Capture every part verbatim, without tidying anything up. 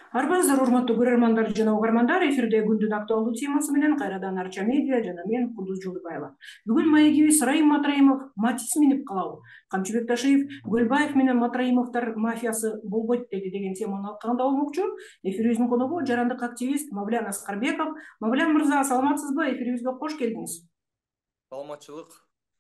Арбаңыздар, урматтуу көрөрмандар жана угармандар, эфирде күндүн актуалдуу темасы менен кайрадан Арча медиа жана мен Кудус Жолдубаева. Бүгүн маегибиз Райым Матраимов Матис минип калабы. Камчыбек Ташиев Көлбаев менен Матраимовдор мафиясы болбойт деди деген теманы алкаганда болмокчу. Эфирибиздин коногу жарандык активист Мавлян Аскарбеков. Мавлян мырза, саламатсызбы? Эфирибизге кош келдиңиз. Саламатчылык.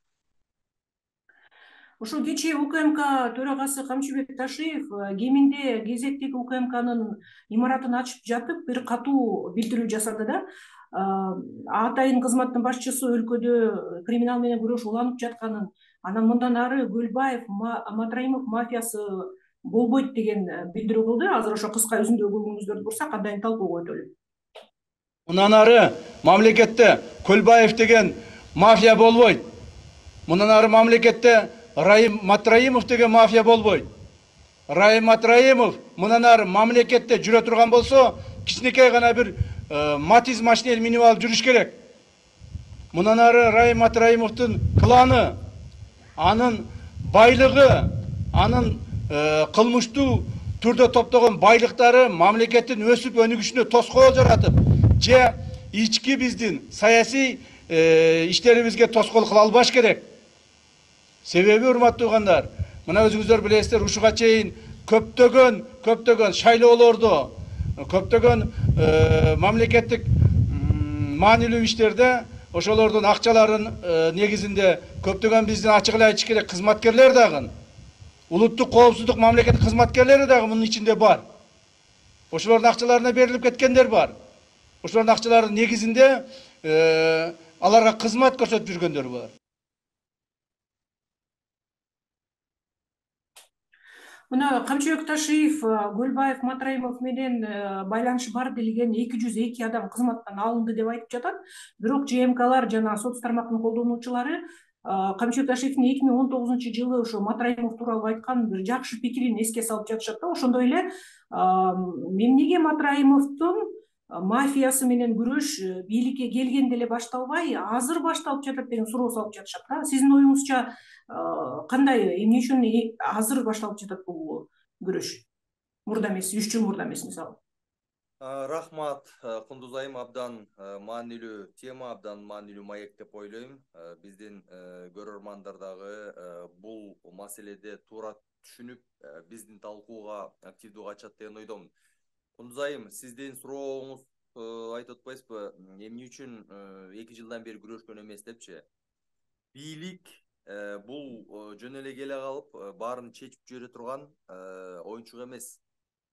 Ошо кечээ УКМК төрагасы Камчыбек Ташиев кеминде кезектеги УКМКнын имаратын ачып жатып бир катуу билдирүү жасады да. Атайын кызматтын башчысы өлкөдө криминал менен күрөш уланып жатканын, анан мындан ары Көлбаев, Матраимов мафиясы болбойт деген билдирүү кылды. Азыр ошо кыска үзүндө көңүлүңүздөрдү бурсак, андан талкууга өтөлү. Мындан ары мамлекетте Көлбаев деген мафия болбойт. Мындан ары мамлекетте Райым Матраимов деген мафия болбойт. Райым Матраимов мындан ары мамлекетте жүрө турган болсо, кичинекей гана бир Матиз машинел минип алып жүрүш керек. Мындан ары Райым Матраимовдун кланы, анын байлыгы, анын кылмыштуу түрдө топтогон байлыктары мамлекеттин өсүп өнүгүшүнө тоскоол жаратып, же ички биздин саясий иштерибизге тоскоол кыла албаш керек. Себеби, урматтуу угандар, мына өзүңүздөр билесиздер, ушуга чейин көптөгөн көптөгөн шайлоолордо, көптөгөн мамлекеттик маанилүү иштерде ошолордун акчаларын негизинде көптөгөн биздин ачык эле айтыш керек кызматкерлер дагы, улуттук коопсуздук мамлекеттик кызматкерлери дагы мунун ичинде бар. Ошолордун акчаларына берилип кеткендер бар. Ошолордун акчаларынын негизинде аларга кызмат көрсөтүп жүргөндөр бар. Мына Камчыбек Ташиев, Көлбаев, Матраимов менен байланышы бар делген эки жүз эки адам кызматтан алынды деп айтып жатат. Бирок ЖМКлар жана соц тармактын колдонуучулары Камчыбек Ташиевдин эки миң он тогузунчу жылы ошо Матраимов тууралуу айткан бир жакшы пикирин эске салып жатышат да. Ошондой эле эмнеге Матраимовдун мафиясы менен күрөш бийликке келгенде эле башталбай, азыр башталып жатат деген суроо салып жатышат да. Сиздин оюңузча кандай, эмне үчүн азыр башталып жатат бул күрөш? Мурда эмес, үч жыл мурда эмес мисалы. Рахмат, Кундуз айым, абдан маанилүү тема, абдан маанилүү маек деп ойлойм. Биздин көрөрмандар дагы бул маселеде туура түшүнүп, биздин талкууга активдүү катышат деген ойдомун. Кундуз айым, сиздин сурооңуз айтып атпайсызбы, эмне үчүн эки жылдан бери күрөшкөн эмес депчи? Бийлик бул жөн эле келе калып баарын чечип жибере турган оюнчук эмес.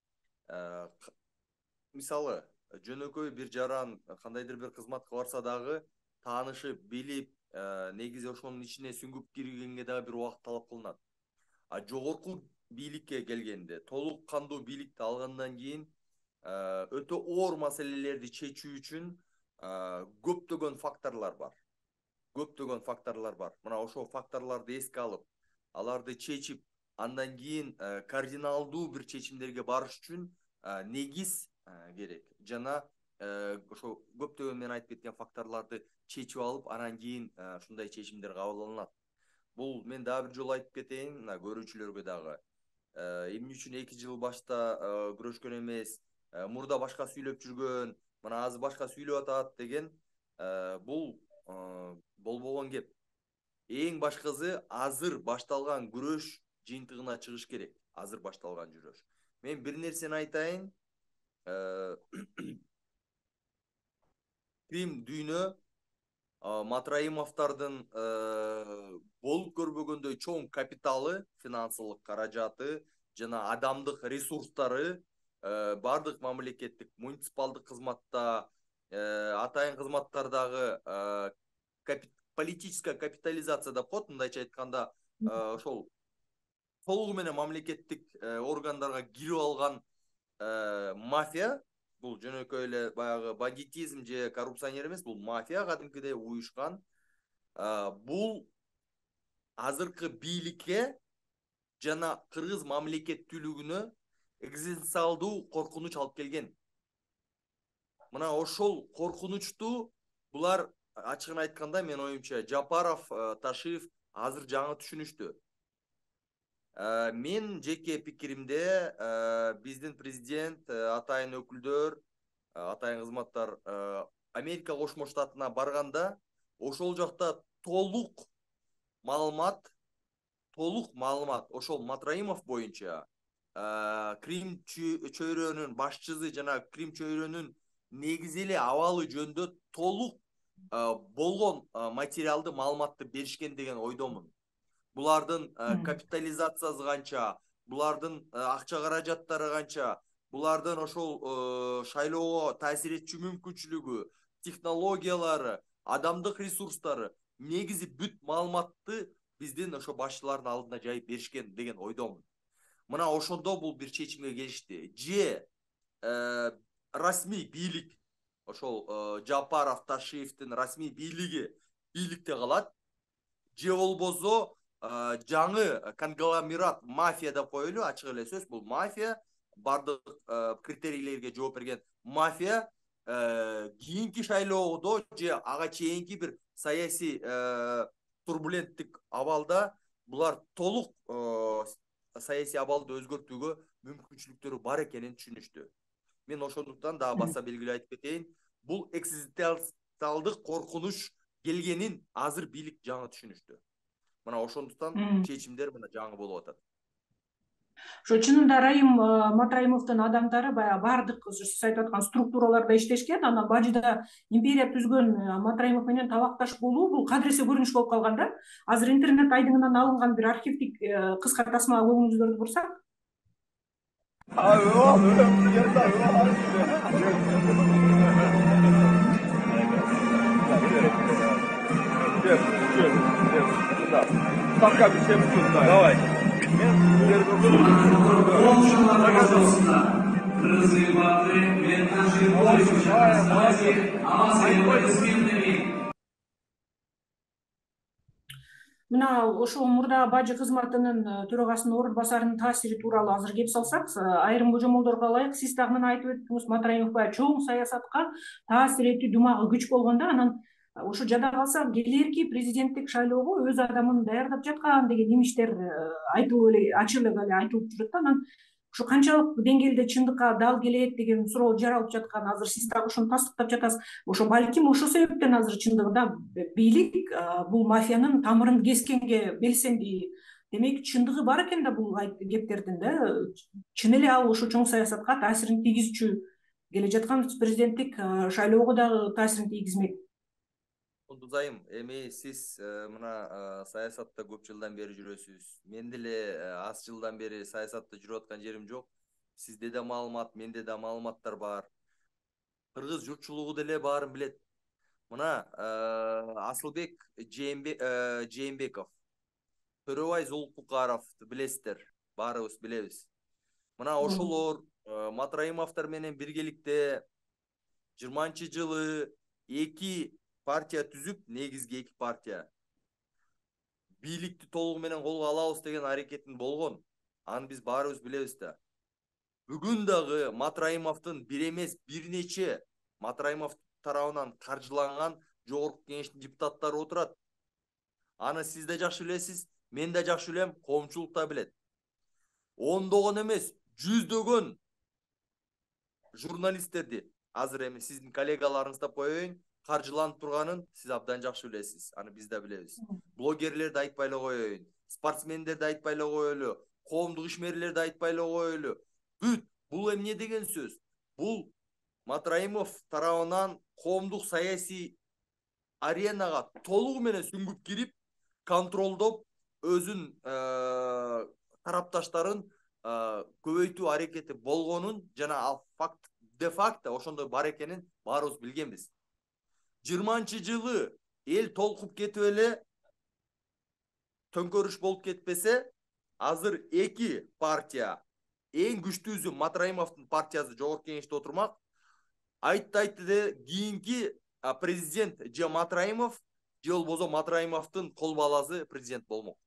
Мисалы, жөнөкөй бир жаран кандайдыр бир кызматка барса дагы таанышып, билип, негизи ошонун ичине сүңгүп киргенге дагы бир убакыт талап кылынат. А жогорку бийликке келгенде, толук кандуу бийликти алгандан кийин өтө оор маселелерди чечүү үчүн көптөгөн факторлор бар. Көптөгөн факторлор бар. Мына ошол факторлорду эске алып, аларды чечип, андан кийин кардиналдуу бир чечимдерге барыш үчүн негиз керек. Жана ошо көптөгөн мен айтып кеткен факторлорду чечип алып, анан кийин ушундай чечимдер кабыл алынат. Бул мен дагы бир жолу айтып кетейин, мына көрүүчүлөргө дагы. Эмне үчүн эки жыл башта күрөшкөн эмес, мурда башка сүйлөп жүргөн, мына азыр башка сүйлөп атат деген бул болбогон кеп. Эң башкысы азыр башталган күрөш жыйынтыгына чыгыш керек. Азыр башталган күрөш. Мен бир нерсени айтайын. Крим дүйнө Матраимовдордун болуп көрбөгөндөй чоң капиталы, финансылык каражаты жана адамдык ресурстары бардык мамлекеттик, муниципалдык кызматта, атайын кызматтардагы политическая капитализация деп коет, мындайча айтканда, ошол толугу менен мамлекеттик органдарга кирип алган мафия, бул жөнөкөй эле баягы бандитизм же коррупционер эмес, бул мафия кадимкидей уюшкан. Бул азыркы бийликке жана кыргыз мамлекеттүүлүгүнө экзистенциалдуу коркунуч алып келген. Мына ошол коркунучту булар ачыгын айтканда, мен оюмча, Жапаров, Ташиев азыр жаңы түшүнүштү. Мен жеке пикиримде биздин президент, атайын өкүлдөр, атайын кызматтар Америка Кошмо Штатына барганда ошол жакта толук маалымат, толук маалымат ошол Матраимов боюнча Крим чөйрөнүн башчысы жана Крим чөйрөнүн негизи эле абалы жөнүндө толук болгон материалды маалыматты беришкен деген ойдомун. Булардын капитализациясы канча, булардын акча каражаттары канча, булардын ошол шайлоого таасир этчү мүмкүнчүлүгү, технологиялары, адамдык ресурстары, негизи бүт маалыматты биздин ошо башчылардын алдына жайып беришкен деген ойдомун. Мына ошондо бул бир чечимге келишти. Же расмий бийлик, ошол Жапаров, Ташиевдин расмий бийлиги бийликте калат, же болбосо жаңы конгломерат мафия деп коелу, ачык эле сөз, бул мафия, бардык критерийлерге жооп берген мафия кийинки шайлоодо же ага чейинки бир саясий турбуленттик абалда булар толук саясий абалды өзгөртүүгө мүмкүнчүлүктөрү бар экенин түшүнүштү. Мен ошондуктан дагы баса белгилеп айтып кетейин, бул экзистенциалдык коркунуч келгенин азыр бийлик жаңы түшүнүштү. Мына ошондуктан чечимдер мына жаңы болуп атат. Ошо чынында Раим Матраимовдун адамдары баягы бардык сиз айтып аткан структураларда иштешкен, анан бажыда империя түзгөн Матраимов менен табакташ болуу бул кадыресе көрүнүш болуп калган да. Азыр интернет айдыңынан алынган бир архивдик кыска тасмага көңүлүңүздөрдү бурсак. Ставка всем сюда. Давай. Мына ошол мурда бажы кызматынын төрагасынын орун басарынын таасири тууралуу азыр кеп салсак, айрым божомолдорго ылайык, сиз дагы мына айтып өттүңүз, Матраимов баягы чоң саясатка таасир этүү думагы күч болгондо, анан ошо жада калса келерки президенттик шайлоого өз адамын даярдап жаткан деген имиштер айтылып эле ачык эле айтылып жүрөт да. Анан ошо канчалык деңгээлде чындыкка дал келет деген суроо жаралып жаткан, азыр сиз дагы ошону тастыктап жатасыз. Ошо балким ошол себептен азыр чындыгында бийлик бул мафиянын тамырын кескенге белсенди. Демек чындыгы бар экен да бул кептердин да. Чын эле ал ошо чоң саясатка таасирин тийгизчү, келе жаткан президенттик шайлоого дагы таасирин тийгизмек. Кулдузайым, эми сиз мына саясатта көп жылдан бери жүрөсүз. Мен деле аз жылдан бери саясатта жүрүп аткан жерим жок. Сизде да маалымат, менде да маалыматтар бар. Кыргыз журтчулугу деле баарын билет. Мына Асылбек Жээнбеков, Төрөбай Зулпукаровду билесиздер, баарыбыз билебиз. Мына ошолор Матраимовдор менен биргеликте жыйырманчы жылы эки партия түзүп, негизги эки партия бийликти толугу менен колго алабыз деген аракетин болгон. Аны биз баарыбыз билебиз да. Бүгүн дагы Матраимовдун бир эмес, бир нече Матраимов тарабынан каржыланган жогорку кеңештин депутаттары отурат. Аны сиз да жакшы билесиз, мен да жакшы билем, коомчулук да билет. Ондогон эмес, жүздөгөн журналисттерди, азыр эми сиздин коллегаларыңыз деп коеюн, каржыланып турганын сиз абдан жакшы билесиз, аны биз да билебиз. Блогерлерди айтпай эле коеюн, спортсмендерди айтпай эле коелу, коомдук ишмерлерди айтпай эле коелу. Бүт бул эмне деген сөз? Бул Матраимов тарабынан коомдук саясий аренага толугу менен сүңгүп кирип, контролдоп, өзүн тарапташтарын көбөйтүү аракети болгонун жана ал факт де факто ошондой бар экенин баарыбыз билгенбиз. жыйырманчы жылы эл толкуп кетип эле төңкөрүш болуп кетпесе, азыр эки партия, эң күчтүүсү Матраимовдун партиясы жогорку кеңеште отурмак. Айтты айтты де кийинки президент же Матраимов, же болбосо Матраимовдун кол баласы президент болмок.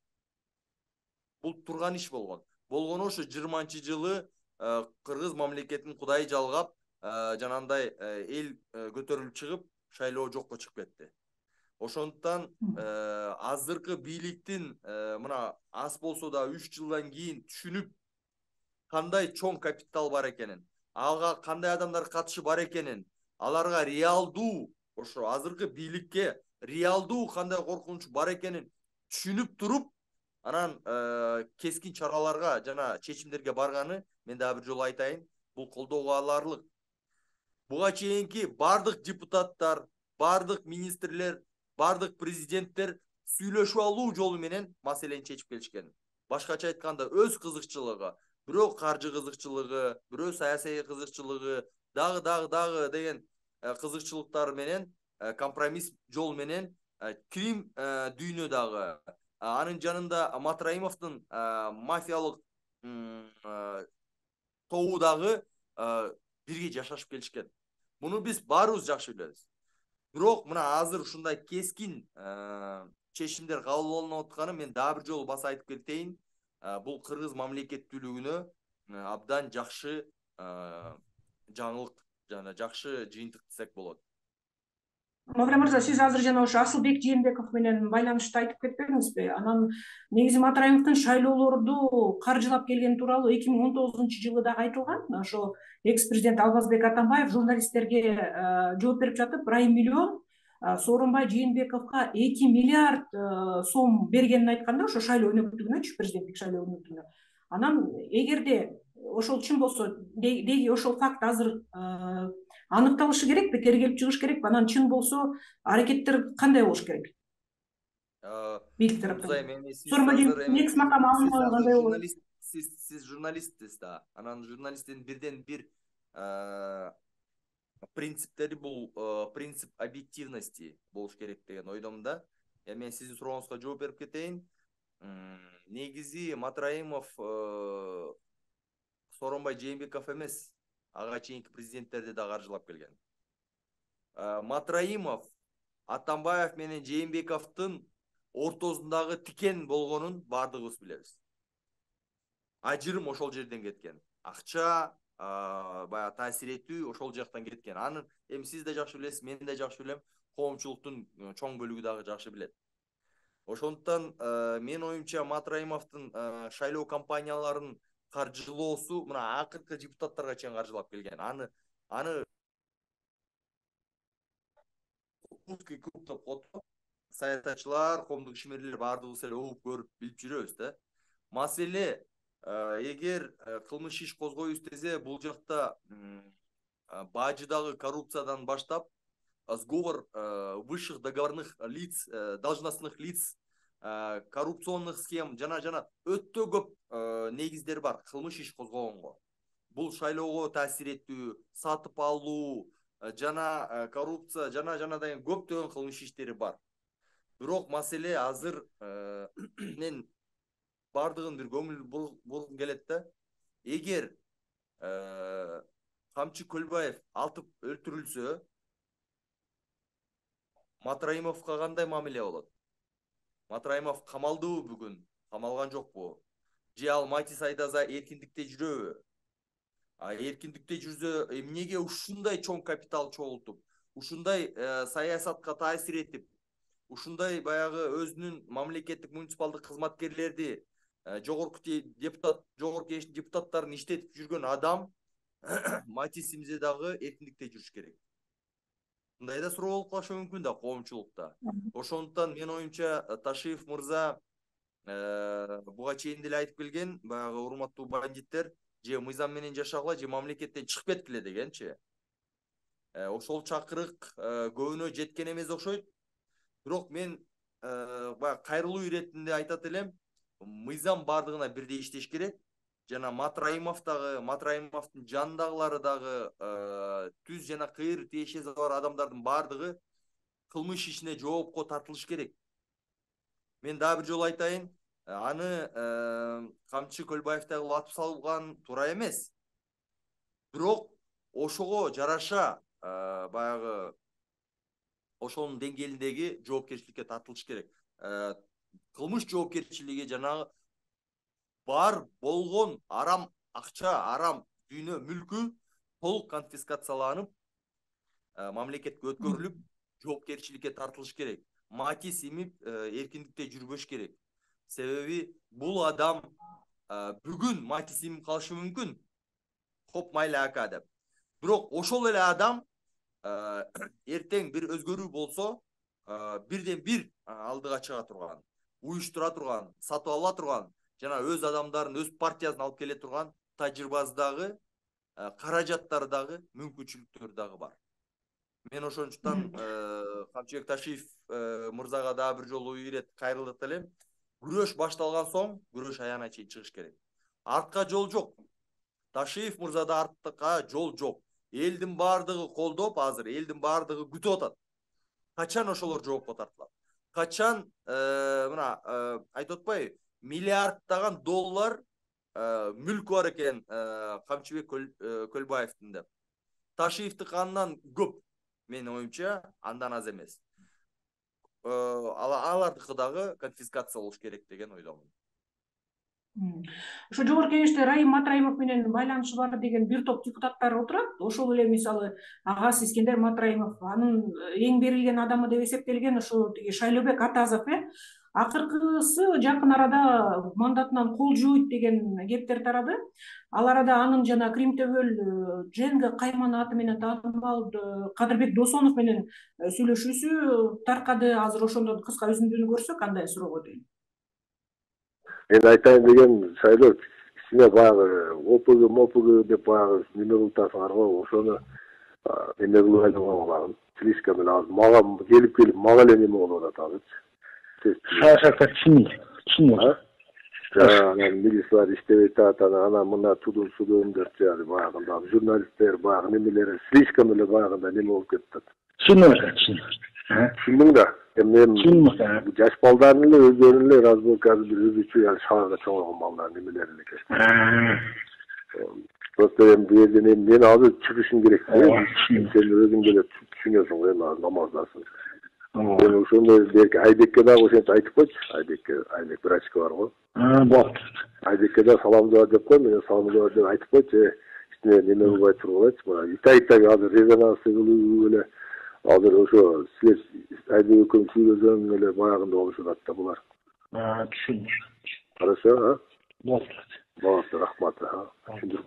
Бул турган иш болгон. Болгону ошо жыйырманчы жылы Кыргыз мамлекетин Кудай жалгап, жанандай эл көтөрүлүп чыгып, шайлоо жокко чыгып кетти. Ошондуктан азыркы бийликтин мына аз болсо да үч жылдан кийин түшүнүп кандай чоң капитал бар экенин, ага кандай адамдар катышы бар экенин, аларга реалдуу ошо азыркы бийликке реалдуу кандай коркунуч бар экенин түшүнүп туруп, анан кескин чараларга жана чечимдерге барганы, мен дагы бир жолу айтайын, бул колдоого аларлык. Буга чейинки бардык депутаттар, бардык министрлер, бардык президенттер сүйлөшүп алуу жолу менен маселени чечип келишкен. Башкача айтканда өз кызыкчылыгы, бирөө каржы кызыкчылыгы, бирөө саясий кызыкчылыгы, дагы дагы дагы деген кызыкчылыктар менен компромисс жол менен Крим дүйнөдагы, анын жанында Матраимовдун мафиялык тобу дагы бирге жашашып келишкен. Буну биз баарыбыз жакшы билебиз. Бирок мына азыр ушундай кескин чечимдер кабыл алынып атканы мен дагы бир жолу баса айтып кетейин. Бул кыргыз мамлекеттүүлүгүнө абдан жакшы жаңылык жана жакшы жыйынтык десек болот. Мавра мырза, сиз азыр жана ошо Асылбек Жээнбеков менен байланышты айтып кетпедиңизби? Анан негизи Матраимовдун шайлоолорду каржылап келгени тууралуу эки миң он тогузунчу жылы дагы айтылган. Ошо экс-президент Албазбек Атамбаев журналисттерге жооп берип жатып, Райым миллион Сооронбай Жээнбековго эки миллиард сом бергенин айтканда, ошо шайлоо өнөктүгүнөчү, президенттик шайлоо өнөктүгүнө. Анан эгерде ошол чын болсо, деги ошол факт азыр аныкталышы керекпи, тергелип чыгыш керекпи? Анан чын болсо аракеттер кандай болуш керек? Бийлик тараптан. Сиз журналистсиз да. Анан журналисттин бирден бир принциптери бул принцип объективности болуш керек деген ойдомун да. Мен сиздин сурооңузга жооп берип кетейин. Негизи Матраимов Сооронбай Жээнбеков эмес, ага чейинки президенттерди да каржылап келген. Матраимов Атамбаев менен Жээнбековдун ортосундагы тикен болгонун бардыгыбыз билебиз. Ажырым ошол жерден кеткен. Акча, баягы таасир этүү ошол жактан кеткен. Аны эми сиз да жакшы билесиз, мен да жакшы билем, коомчулуктун чоң бөлүгү дагы жакшы билет. Ошондуктан мен оюмча Матраимовдун шайлоо компанияларын каржылоосу мына акыркы депутаттарга чейин каржылап келген. Аны аны саясатчылар, коомдук ишмерлер баардыгыбыз эле угуп көрүп билип жүрөбүз да. Маселе эгер кылмыш иш козгойбуз десе, бул жакта бажыдагы коррупциядан баштап сговор высших договорных лиц, должностных лиц, коррупционных схем жана жана өтө көп негиздер бар кылмыш иш козгогонго. Бул шайлоого таасир этүү, сатып алуу жана коррупция жана жана деген көптөгөн кылмыш иштери бар. Бирок маселе азыр мен бардыгын бир көңүл бургум келет да. Эгер Камчы Көлбаев атып өлтүрүлсө, Матраимовго кандай мамиле болот? Матраимов камалдыбы бүгүн? Камалган жокпу? Же ал Матис Айдаза эркиндикте жүрөбү? А эркиндикте жүрсө, эмнеге ушундай чоң капитал чогултуп, ушундай саясатка таасир этип, ушундай баягы өзүнүн мамлекеттик муниципалдык кызматкерлерди, жогорку депутат, жогорку кеңештин депутаттарын иштетип жүргөн адам Матис имзе дагы эркиндикте жүрүш керек. Мындай да суроо болуп калышы мүмкүн да коомчулукта. Ошондуктан мен оюмча Ташиев мырза буга чейин деле айтып келген, баягы урматтуу бандиттер же мыйзам менен жашагыла, же мамлекеттен чыгып кеткиле дегенчи. Ошол чакырык көбүнө жеткен эмес окшойт. Бирок мен баягы кайрылуу иретинде айтат элем, мыйзам бардыгына бирдей иштеш керек. Жана Матраимов дагы, Матраимовдун жанындагылары дагы түз жана кыйыр тиешеси бар адамдардын бардыгы кылмыш ишине жоопко тартылыш керек. Мен дагы бир жолу айтайын, аны Камчы Көлбаев дагы атып салган туура эмес. Бирок ошого жараша баягы ошонун деңгээлиндеги жоопкерчиликке тартылыш керек. Кылмыш жоопкерчилиги жанагы бар болгон арам акча, арам дүйнө мүлкү толук конфискацияланып, мамлекетке өткөрүлүп, жоопкерчиликке тартылыш керек. мати симип эркиндикте жүрбөш керек. Себеби бул адам бүгүн мати симип калышы мүмкүн. Хоп майла ака деп. Бирок ошол эле адам эртең бир өзгөрүү болсо, бирден бир алдыга чыга турган, уюштура турган, сатып ала турган, жана өз адамдарын, өз партиясын алып келе турган тажрыйбасы дагы, каражаттары дагы, мүмкүнчүлүктөрү дагы бар. Мен ошончуктан Камчыбек Ташиев мырзага дагы бир жолу ирет кайрылып элем. Күрөш башталган соң, күрөш аягына чейин чыгыш керек. Артка жол жок. Ташиев мырзада артка жол жок. Элдин бардыгы колдоп, азыр элдин бардыгы күтүп атат. Качан ошолор жоопко тартылат? Качан мына айтып атпайбы, миллиарддаган доллар мүлкү бар экен Камчыбек Көлбаевдин деп. Ташиевдики андан көп, менин оюмча, андан аз эмес. Алардыкы дагы конфискация болуш керек деген ойдомун. Ошо жогорку кеңеште Раим Матраимов менен байланышы бар деген бир топ депутаттар отурат. Ошол эле мисалы агасы Искендер Матраимов, анын эң берилген адамы деп эсептелген ошо Шайлообек Атазов, э акыркысы жакын арада мандатынан кол жууйт деген кептер тарады. Ал арада анын жана Кримтөбөл Женга Кайман аты менен таанымал Кадырбек Досонов менен сүйлөшүүсү таркады. Азыр ошондон кыска үзүндүнү көрсөк кандай суроого дейм. Мен айтайын деген Шайлоо, кичине баягы ОПГ, МОПГ деп баягы неме кылып атасыңар го, ошону неме кылып айдаган багын. Слишком эле азыр мага келип келип мага эле неме болуп атат азыр. Саясатта чын, чын. Анан милициялар иштебей атат, анан мына тудун судун деп жаады баягында журналисттер баягы немелери слишком эле баягында неме болуп кетет. Чын эле, чын. Чындың да. Мен жаш балдарын эле өздөрүн эле разборка бир өзүчө шаарга чоңойгон балдар немелери элекеш. Просто эми бу жерден мен азыр чыгышым керек. Сен өзүң деле түшүнөсүң го, эми азыр намаздасың. Мен ошондой берки Айбекке дагы ошентип айтып койчу. Айбекке, Айбек врачка бар го. Болот. Айбекке да саламдоо деп кой, мен саламдоо деп айтып койчу. Ичине неме кылбай тургулачы. Мына Итайтай азыр резонансы кылуу эле азыр ошо силер Айбек экөөң сүйлөсөң эле баягында болушат да булар. Түшүндүм. Хорошо, а? Болот. Болот, рахмат. Түшүндүм.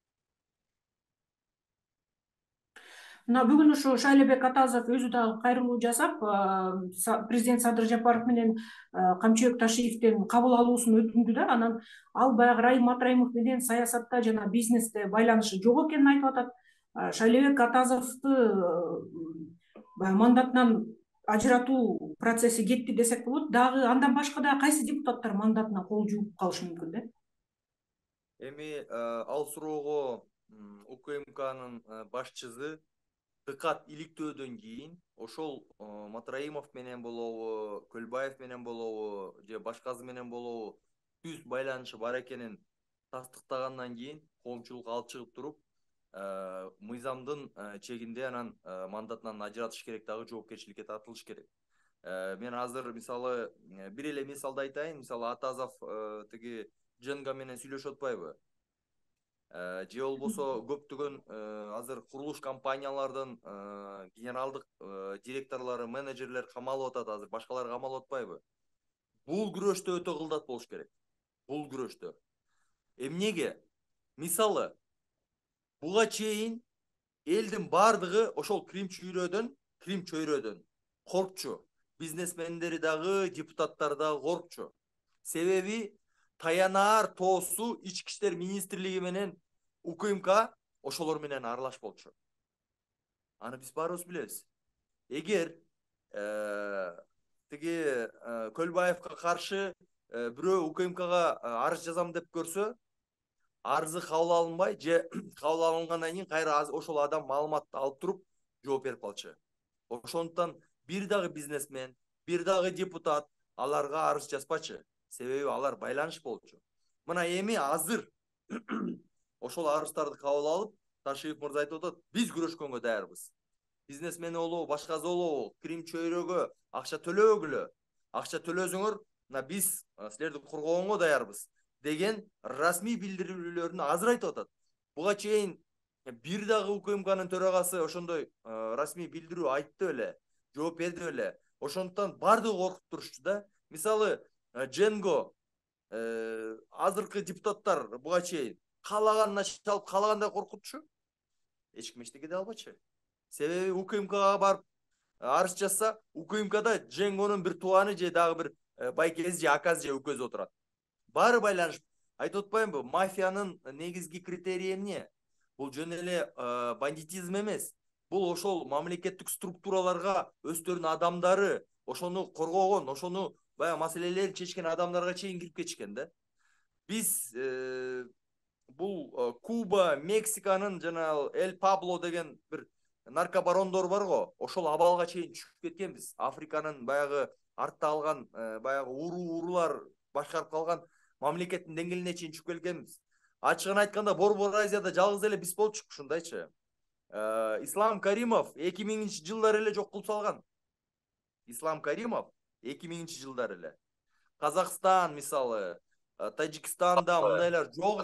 Мына бүгүн ошо Шайлообек Атазов өзү дагы кайрылуу жасап, президент Садыр Жапаров менен Камчыбек Ташиевден кабыл алуусун өтүндү да, анан ал баягы Раим Матраимов менен саясатта жана бизнесте байланышы жок экенин айтып атат. Шайлообек Атазовду мандатынан ажыратуу процесси кетти десек болот. Дагы андан башка да кайсы депутаттар мандатынан кол жууп калышы мүмкүн да? Эми ал суроого УКМКнын башчысы дыкат иликтөөдөн кийин ошол Матраимов менен болобу, Көлбаев менен болобу, же башкасы менен болобу түз байланышы бар экенин тастыктагандан кийин коомчулук алып чыгып туруп, мыйзамдын чегинде анан мандатынан ажыратыш керек, дагы жоопкерчиликке тартылыш керек. Мен азыр мисалы бир эле мисалды айтайын. Мисалы Атазов тиги Женга менен сүйлөшүп атпайбы? Же болбосо көптөгөн азыр курулуш компаниялардын генералдык директорлору, менеджерлер камалып атат, азыр башкалар камалып атпайбы? Бул күрөштө өтө кылдат болуш керек. Бул күрөштө. Эмнеге? Мисалы буга чейин элдин бардыгы ошол Крим чөйрөдөн, Крим чөйрөдөн коркчу. Бизнесмендери дагы, депутаттар дагы коркчу. Себеби таянаар тоосу ички иштер министрлиги менен УКМК ошолор менен аралаш болчу. Аны биз баарыбыз билебиз. Эгер тиги Көлбаевка каршы бирөө УКМКга арыз жазам деп көрсө, арызы кабыл алынбай же кабыл алынгандан кийин кайра ошол адам маалыматты алып туруп жооп берип калчу. Ошондуктан бир дагы бизнесмен, бир дагы депутат аларга арыз жазбачы. Себеби алар байланыш болчу. Мына эми азыр ошол арыздарды кабыл алып, Ташиев мырза айтып атат, биз күрөшкөнгө даярбыз. Бизнесмен болобу, башкасы болобу, Крим чөйрөгө акча төлөбөгүлө. Акча төлөсөңөр, мына биз силерди коргогонго даярбыз деген расмий билдирүүлөрүн азыр айтып атат. Буга чейин бир дагы УКМКнын төрагасы ошондой расмий билдирүү айтты эле, жооп берди эле. ошондуктан баардыгы коркуп турушчу да. Мисалы Дженго азыркы депутаттар буга чейин каалаганын чалып каалагандай коркутчу. Эч ким эчтеке дей албачу. Себеби УКМКга барып арыз жазса, УКМКда Дженгонун бир тууганы же дагы бир байкези же акасы же өкөзү отурат. Баары байланышып. Айтып атпаймынбы, мафиянын негизги критерийи эмне? Бул жөн эле бандитизм эмес. Бул ошол мамлекеттик структураларга өздөрүнүн адамдары, ошону коргогон, ошону баягы маселелерин чечкен адамдарга чейин кирип кетишкен да. Биз бул Куба, Мексиканын жана Эль Пабло деген бир наркобарондор бар го, ошол абалга чейин түшүп кеткенбиз. Африканын баягы артта алган баягы уруу-уруулар башкарып калган мамлекеттин деңгээлине чейин түшүп келгенбиз. Ачыгын айтканда Борбор Азияда жалгыз эле биз болчук ушундайчы. Ислам Каримов эки миңинчи жылдары эле жок кылып салган. Ислам Каримов эки миңинчи жылдары эле. Казакстан мисалы, Тажикстанда мындайлар жок.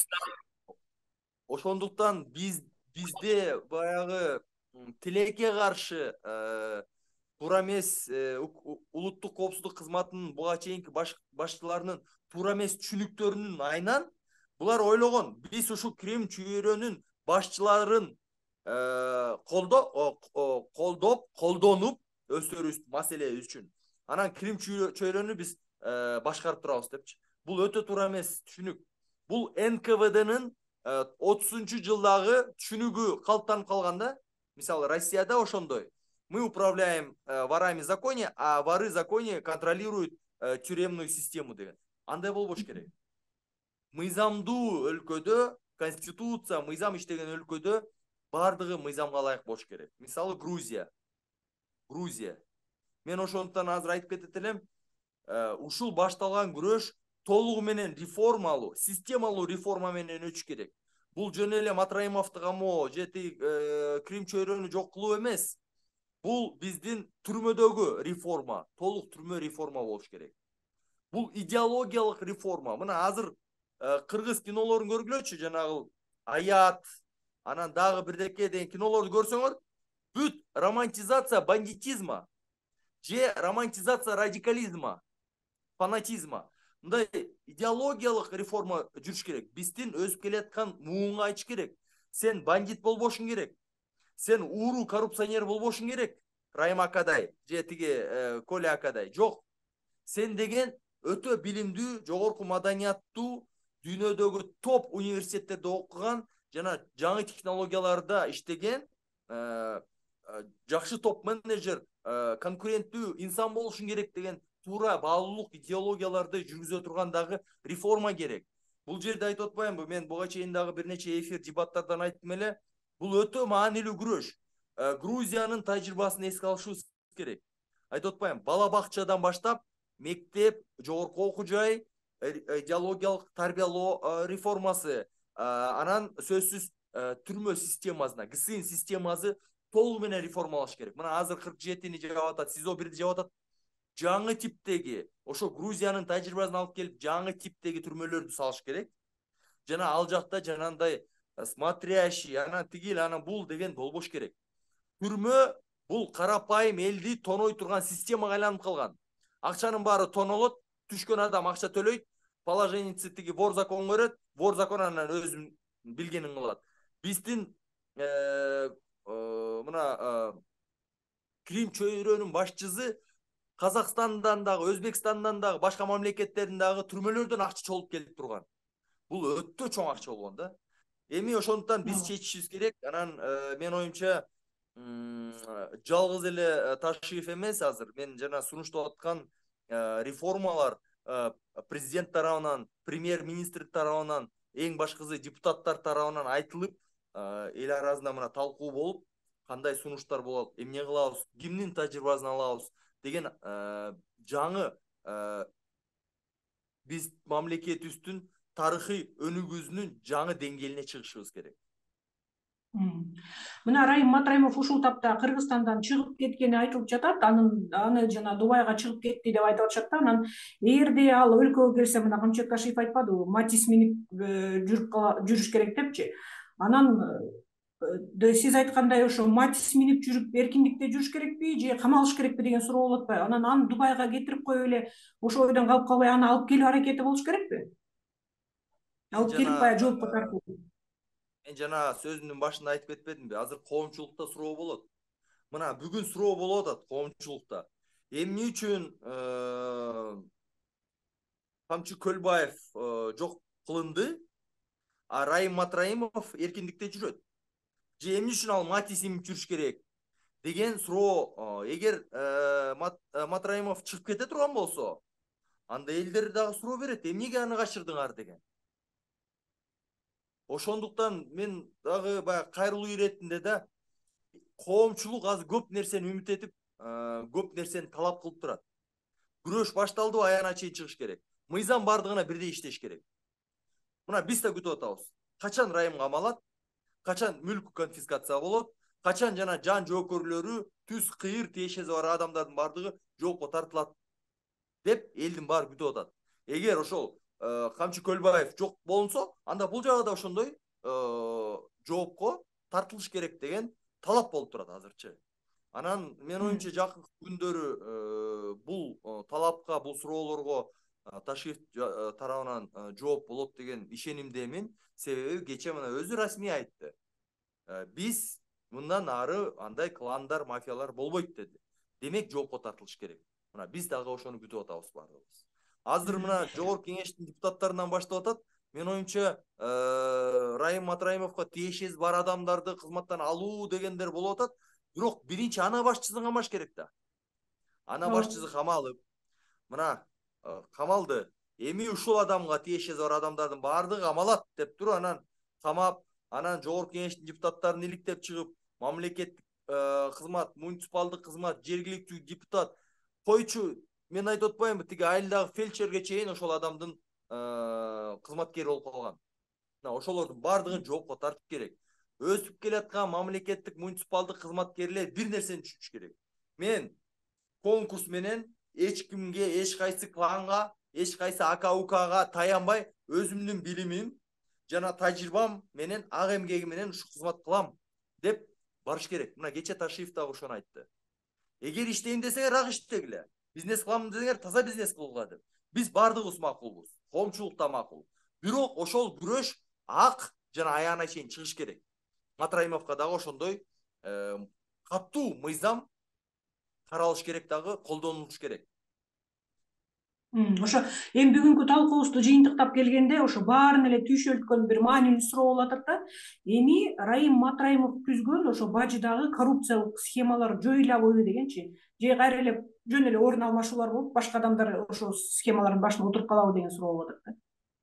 Ошондуктан биз бизде баягы тилекке каршы туура эмес улуттук коопсуздук кызматынын буга чейинки башчыларынын туура эмес түшүнүктөрүнүн айынан булар ойлогон, биз ушу Крим чөйрөнүн башчыларын колдоп, колдонуп өздөрүбүз маселе үчүн. Анан Крим чөйрөнү биз башкарып турабыз депчи. Бул өтө туура эмес түшүнүк. Бул эн ка вэ дэнин отузунчу жылдагы түшүнүгү калыптанып калганда, мисалы Россияда ошондой. Мы управляем ворами законе, а воры законе контролируют тюремную систему деген. Андай болбош керек. Мыйзамдуу өлкөдө, конституция, мыйзам иштеген өлкөдө бардыгы мыйзамга ылайык болуш керек. Мисалы Грузия. Грузия. Мен ошондуктан азыр айтып кетет элем, ушул башталган күрөш толугу менен реформалуу, системалуу реформа менен өтүш керек. Бул жөн эле Матраимовду камоо, жети Крим чөйрөнү жок кылуу эмес. Бул биздин түрмөдөгү реформа, толук түрмө реформа болуш керек. Бул идеологиялык реформа. Мына азыр кыргыз кинолорун көргүлөчү, жанагы Аят, анан дагы бирдеке деген кинолорду көрсөңөр, бүт романтизация бандитизма, же романтизация радикализма, фанатизма. Мындай идеологиялык реформа жүрүш керек. Биздин өсүп келаткан муунга айтыш керек. Сен бандит болбошуң керек. Сен ууру коррупционер болбошуң керек. Райым акадай, же тиги Коля акадай. Жок. Сен деген өтө билимдүү, жогорку маданияттуу, дүйнөдөгү топ университеттерде окуган, жана жаңы технологияларда иштеген, жакшы топ менеджер, конкуренттүү инсан болушуң керек деген туура баалуулук идеологияларды жүргүзө тургандагы реформа керек. Бул жерде айтып атпаймынбы, мен буга чейин дагы бир нече эфир дебаттардан айттым эле, бул өтө маанилүү күрөш. Грузиянын тажрыйбасын эске алышыбыз керек. Айтып атпаймын, бала бакчадан баштап мектеп, жогорку окуу жай, идеологиялык тарбиялоо реформасы, анан сөзсүз түрмө системасына, гэ эс ин системасы толугу менен реформалаш керек. Мына азыр кырк жетини жаап атат, СИЗО бирди жаап атат. Жаңы типтеги, ошо Грузиянын тажрыйбасын алып келип, жаңы типтеги түрмөлөрдү салыш керек. Жана ал жакта жанандай смотрящий, анан тигил, анан бул деген болбош керек. Түрмө бул карапайым элди тоной турган системага айланып калган. Акчанын баары тонолот, түшкөн адам акча төлөйт, положениеси тиги вор закон көрөт, вор закон анан өзүн билгенин кылат. Биздин мына Крим чөйрөнүн башчысы Казакстандан дагы, Өзбекстандан дагы, башка мамлекеттердин дагы түрмөлөрдөн акча чогулуп келип турган. Бул өтө чоң акча болгон да. Эми ошондуктан биз чечишибиз керек. Анан мен оюмча жалгыз эле Ташиев эмес азыр. Мен жана сунуштап аткан реформалар президент тарабынан, премьер-министр тарабынан, эң башкысы депутаттар тарабынан айтылып, эл арасында мына талкуу болуп, кандай сунуштар болот, эмне кылабыз, кимдин тажрыйбасын алабыз деген жаңы биз мамлекетибиздин тарыхый өнүгүүсүнүн жаңы деңгээлине чыгышыбыз керек. Мына Райым Матраимов ушул тапта Кыргызстандан чыгып кеткени айтылып жатат. Анын аны жана Дубайга чыгып кетти деп айтып атышат да. Анан эгерде ал өлкөгө келсе, мына Камчет Кашиев айтпадыбы, Матис минип жүрүш керек депчи. Анан сиз айткандай ошо матис минип жүрүп эркиндикте жүрүш керекпи же камалыш керекпи деген суроо болуп атпайбы? Анан аны Дубайга кетирип коюп эле ошол ойдон калып калбай аны алып келүү аракети болуш керекпи? Мен Алып келип жана баягы жоопко тартуу. мен жана сөзүмдүн башында айтып кетпедимби? Азыр коомчулукта суроо болот. Мына бүгүн суроо болуп атат коомчулукта. Эмне үчүн Камчы Көлбаев жок кылынды, а Райым Матраимов эркиндикте жүрөт? Же эмне үчүн ал матис минип жүрүш керек деген суроо. Эгер Матраимов чыгып кете турган болсо, анда элдер дагы суроо берет, эмнеге аны качырдыңар деген. Ошондуктан мен дагы баягы кайрылуу иретинде да коомчулук азыр көп нерсени үмүт этип, көп нерсени талап кылып турат. Күрөш башталдыбы, аягына чейин чыгыш керек. Мыйзам бардыгына бирдей иштеш керек. Мына биз да күтүп атабыз. Качан Райым камалат, качан мүлк конфискация болот, качан жана жан жоокөрлөрү, түз кыйыр тиешеси бар адамдардын бардыгы жоопко тартылат деп элдин баары күтүп атат. Эгер ошол Камчы Көлбаев жок болунсо, анда бул жагы да ошондой жоопко тартылыш керек деген талап болуп турат азырчы. Анан мен оюмча жакынкы күндөрү бул талапка, бул суроолорго Ташиев тарабынан жооп болот деген ишенимдемин. Себеби кечээ мына өзү расмий айтты. Биз мындан ары андай кландар, мафиялар болбойт деди. Демек жоопко тартылыш керек. Мына биз дагы ошону күтүп атабыз бардыгыбыз. Азыр мына жогорку кеңештин депутаттарынан баштап атат. Мен оюмча Райым Матраимовго тиешеси бар адамдарды кызматтан алуу дегендер болуп атат. Бирок биринчи ана башчысын камаш керек да. Ана башчысы камалып, мына камалды. Эми ушул адамга тиешеси бар адамдардын баардыгы камалат деп туруп, анан камап, анан жогорку кеңештин депутаттарын иликтеп чыгып, мамлекеттик кызмат, муниципалдык кызмат, жергиликтүү депутат койчу, мен айтып атпаймынбы, тиги айылдагы фельдшерге чейин ошол адамдын кызматкери болуп калган. Ошолордун баардыгын жоопко тартып керек. Өсүп келаткан мамлекеттик муниципалдык кызматкерлер бир нерсени түшүнүш керек. Мен конкурс менен эч кимге, эч кайсы кланга, эч кайсы ака укага таянбай, өзүмдүн билимим жана тажрыйбам менен, ак эмгеги менен ушу кызмат кылам деп барыш керек. Мына кечээ Ташиев дагы ошону айтты. Эгер иштейм десеңер ак иштегиле. Бизнес кылам десеңер таза бизнес кылгыла деп. Биз бардыгыбыз макулбуз. Коомчулук да макул. Бирок ошол күрөш ак жана аягына чейин чыгыш керек. Матраимовго дагы ошондой катуу мыйзам каралыш керек, дагы колдонулуш керек. Ошо эми бүгүнкү талкуубузду жыйынтыктап келгенде, ошо баарын эле түйшөлткөн бир маанилүү суроо болуп атат да. Эми Райым Матраимов түзгөн ошо бажыдагы коррупциялык схемалар жоюлабы дегенчи, же кайра эле жөн эле орун алмашуулар болуп, башка адамдар ошо схемалардын башына отуруп калабы деген суроо болуп атат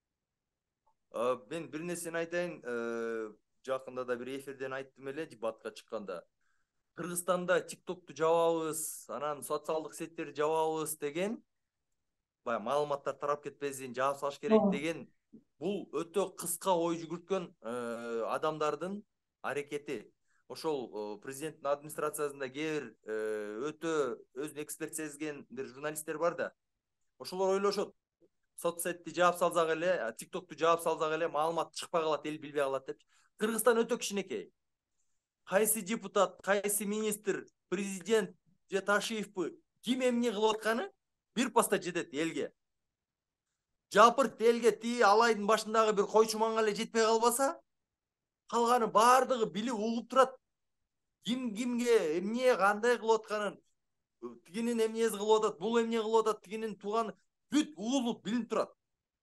да. Мен бир нерсени айтайын, жакында да бир эфирден айттым эле, дебатка чыкканда. Кыргызстанда тиктокту жабабыз, анан социалдык сеттерди жабабыз деген, баягы маалыматтар тарап кетпесин, жаап салыш керек деген, бул өтө кыска ой жүгүрткөн адамдардын аракети. Ошол президенттин администрациясында кээ бир өтө өзүн эксперт сезген бир журналисттер бар да. Ошолор ойлошот, соцсетти жаап салсак эле, тиктокту жаап салсак эле маалымат чыкпай калат, эл билбей калат деп. Кыргызстан өтө кичинекей. Кайсы депутат, кайсы министр, президент же Ташиевпи ким эмне кылып атканы бир поста жетет элге. Жапырт элге тии алайдын башындагы бир койчуманга эле жетпей калбаса, калганы баардыгы билип угуп турат. Ким кимге эмне кандай кылып атканын, тигинин эмнеси кылып атат, бул эмне кылып атат, тигинин тууганы бүт угулуп билинип турат.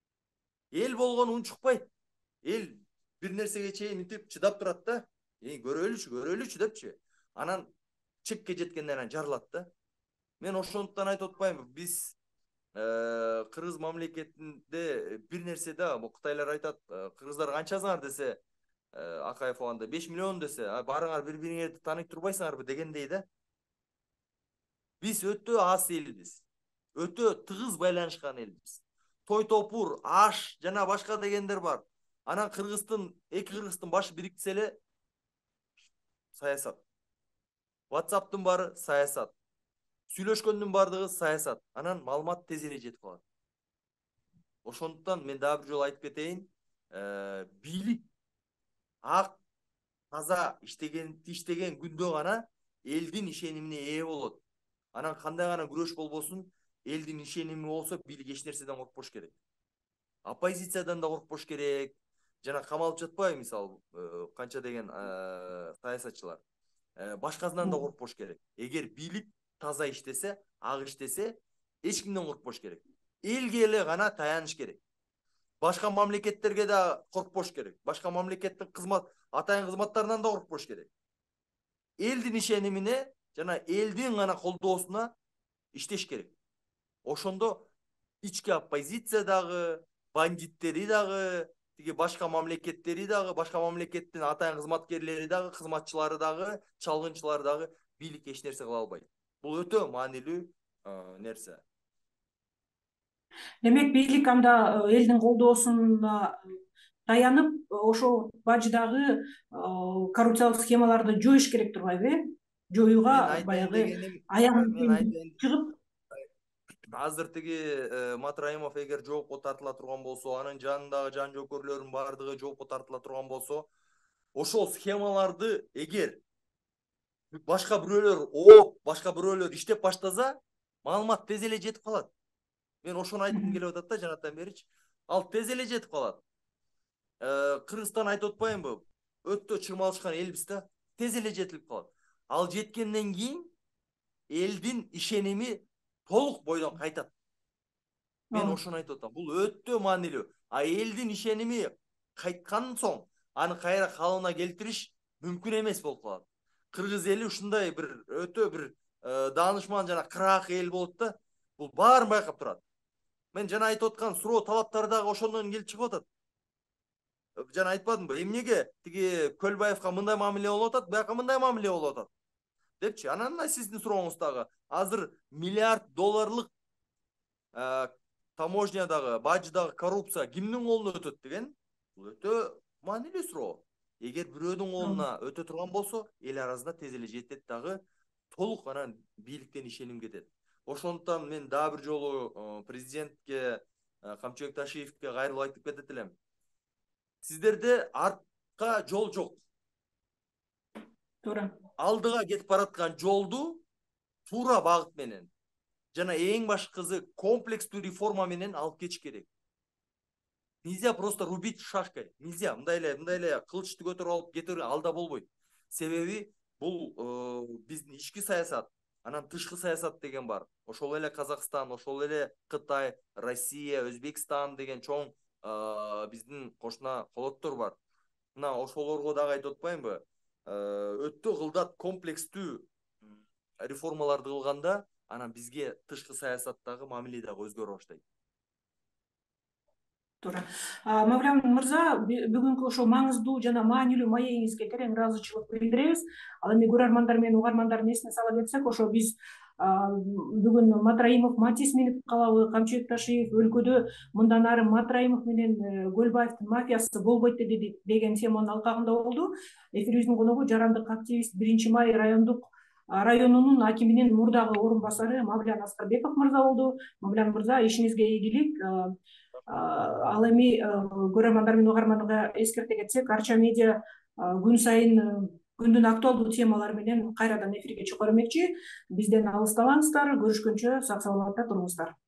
Эл болгону унчукпайт. Эл бир нерсеге чейин мынтип чыдап турат да. Эй, көрөлүчү, көрөлүчү депчи. Анан чекке жеткенден анан жарылат да. Мен ошондуктан айтып атпаймынбы, биз кыргыз мамлекетинде бир нерсе да, бул кытайлар айтат, кыргыздар канчасыңар десе, Акаев анда беш миллион десе, барыңар бири-бириңерди тааный турбайсыңарбы дегендей да. Биз өтө аз элбиз. Өтө тыгыз байланышкан элбиз. Той топур, аш жана башка дегендер бар. Анан Кыргыздын, эки Кыргыздын башы бириктесе эле саясат. WhatsApp'тын бары саясат. Сүйлөшкөндүн бардыгы саясат. Анан маалымат тез эле жетип калат. Ошондуктан мен дагы бир жолу айтып кетейин, бийлик ак таза иштеген иштеген күндө гана элдин ишенимине ээ болот. Анан кандай гана күрөш болбосун, элдин ишеними болсо бийлик эч нерседен коркпош керек. Оппозициядан да коркпош керек. Жана камалып жатпайбы, мисалы, канча деген саясатчылар. Башкасынан да коркпош керек. Эгер бийлик таза иштесе, ак иштесе, эч кимден коркпош керек. Элге эле гана таяныш керек. Башка мамлекеттерге да коркпош керек. Башка мамлекеттин кызмат, атайын кызматтарынан да коркпош керек. Элдин ишенимине жана элдин гана колдоосуна иштеш керек. Ошондо ички оппозиция дагы, бандиттери дагы, тиги башка мамлекеттери дагы, башка мамлекеттин атайын кызматкерлери дагы, кызматчылары дагы, чалгынчылары дагы бийлик эч нерсе кыла албайт. Бул өтө маанилүү нерсе. Демек бийлик анда элдин колдоосуна таянып, ошол баждагы коррупциялык схемаларды жоюш керек турбайбы, э? Жоюуга баягы аягын чыгып. Азыр тиги Матраимов эгер жоопко тартыла турган болсо, анын жанындагы жан жокөрлөрүнүн баардыгы жоопко тартыла турган болсо, ошол схемаларды эгер башка бирөөлөр ооп, башка бирөөлөр иштеп баштаса, маалымат тез эле жетип калат. Мен ошону айткым келип атат да жанатан беричи. Ал тез эле жетип калат. Кыргызстан айтып атпаймынбы? Өтө чырмалышкан элбиз да, тез эле жетип калат. Ал жеткенден кийин элдин ишеними толук бойдон кайтат. Мен ошону айтып атам. Бул өтө маанилүү. А элдин ишеними кайткан соң аны кайра калыбына келтириш мүмкүн эмес болуп калат. Кыргыз эли ушундай бир өтө бир даанышман жана кыраак эл болот да, бул баарын байкап турат. Мен жана айтып аткан суроо талаптары дагы ошондон келип чыгып атат. Жана айтпадымбы, эмнеге тиги Көлбаевка мындай мамиле болуп атат, буяка мындай мамиле болуп атат депчи. Анан сиздин сурооңуз дагы азыр миллиард долларлык таможнядагы, баждагы коррупция кимдин колуна өтөт деген бул өтө маанилүү суроо. Эгер бирөөнүн колуна өтө турган болсо, эл арасында тез эле жетет дагы, толук анан бийликтен ишеним кетет. Ошондуктан мен дагы бир жолу президентке, Камчыбек Ташиевке кайрылып айтып кетет элем. Сиздерде артка жол жок. Туура. Алдыга кетип бараткан жолду туура багыт менен жана эң башкысы комплекстүү реформа менен алып кетиш керек. Нельзя просто рубить шашкой. Нельзя. Мындай эле, мындай эле кылычты көтөрүп алып кетер алда болбойт. Себеби бул биздин ички саясат, анан тышкы саясат деген бар. Ошол эле Казакстан, ошол эле Кытай, Россия, Өзбекстан деген чоң биздин кошуна колоттор бар. Мына ошолорго дагы айтып атпаймынбы? Өтө кылдат комплекстүү реформаларды кылганда, анан бизге тышкы саясаттагы мамиле дагы өзгөрө баштайт. Туура. Мавлян мырза, бүгүнкү ошол маңыздуу жана маанилүү маегиңизге терең ыраазычылык билдиребиз. Ал эми көрөрмандар менен угармандардын эсине сала кетсек, ошо биз бүгүн Матраимов Матис минип калабы, Камчыбек Ташиев өлкөдө мындан ары Матраимов менен Көлбаевдин мафиясы болбойт деген теманын алкагында болду. Эфирибиздин коногу жарандык активист биринчи май райондук районунун акиминин мурдагы орун басары Мавлян Аскарбеков мырза болду. Мавлян мырза, ишиңизге ийгилик. Ал эми көрөрмандар менен угармандарга эскерте кетсек, Арча медиа күн сайын күндүн актуалдуу темалары менен кайрадан эфирге чыга бермекчи. Бизден алыстабаңыздар. Көрүшкөнчө сак саламатта туруңуздар.